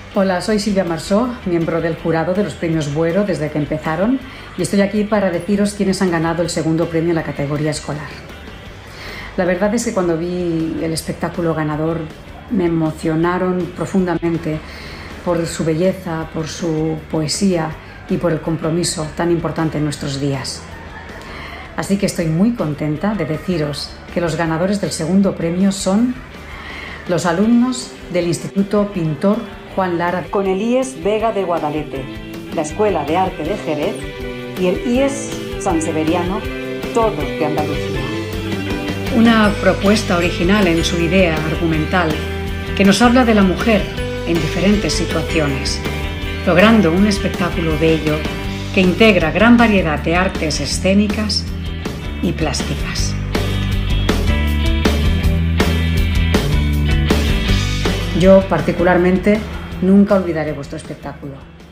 Hola, soy Silvia Marsó, miembro del jurado de los premios Buero desde que empezaron, y estoy aquí para deciros quiénes han ganado el segundo premio en la categoría escolar. La verdad es que cuando vi el espectáculo ganador me emocionaron profundamente por su belleza, por su poesía y por el compromiso tan importante en nuestros días. Así que estoy muy contenta de deciros que los ganadores del segundo premio son los alumnos del Instituto Pintor Juan Lara con el IES Vega de Guadalete, la Escuela de Arte de Jerez y el IES San Severiano, todos de Andalucía. Una propuesta original en su idea argumental que nos habla de la mujer en diferentes situaciones, logrando un espectáculo bello que integra gran variedad de artes escénicas y plásticas. Yo, particularmente, nunca olvidaré vuestro espectáculo.